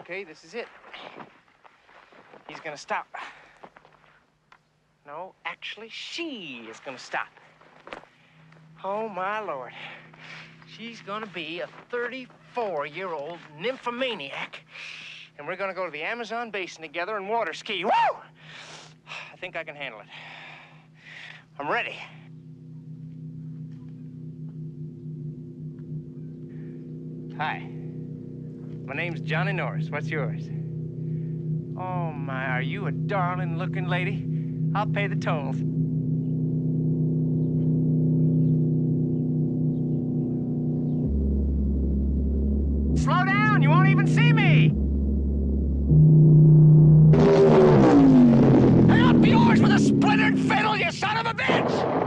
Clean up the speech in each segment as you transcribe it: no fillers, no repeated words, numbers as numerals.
Okay, this is it. He's gonna stop. No, actually, she is gonna stop. Oh, my Lord. She's gonna be a 34-year-old nymphomaniac, and we're gonna go to the Amazon basin together and water ski. Woo! I think I can handle it. I'm ready. Hi. My name's Johnny Norris. What's yours? Oh, my, are you a darling-looking lady? I'll pay the tolls. Slow down! You won't even see me! Hang up yours with a splintered fiddle, you son of a bitch!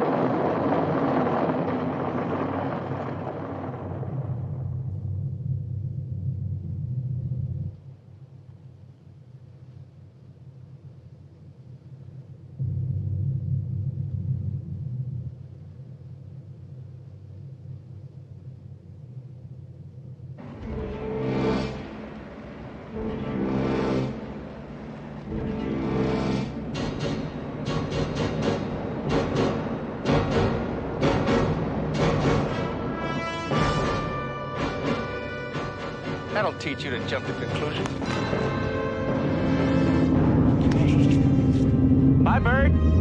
That'll teach you to jump to conclusions. Bye, bird.